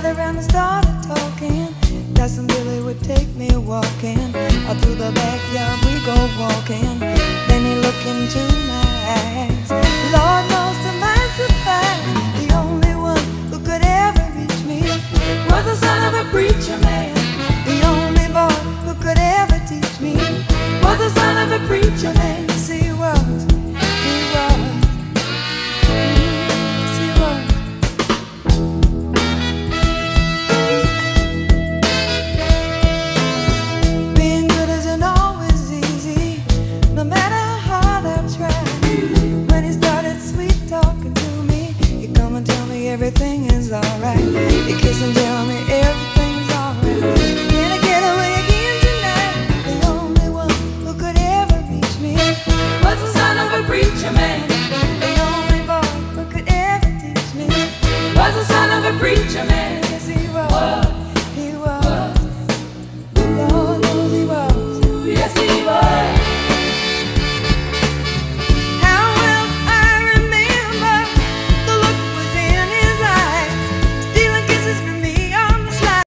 gathered around and started talking. Cousin Billy would take me walking. Out through the backyard we go walking. Then he looked into my eyes. Lord knows to my surprise, the only one who could ever reach me was the son of a preacher man. The only boy who could ever teach me was the son of a preacher man. Yes, he was. He was. Yes, he was. Being good isn't always easy, no matter how hard I've tried. When he started sweet talking to me, he'd come and tell me everything is alright. He'd kiss and tell me everything's alright. Can I get away again tonight? The only one who could ever reach me was the son of a preacher man.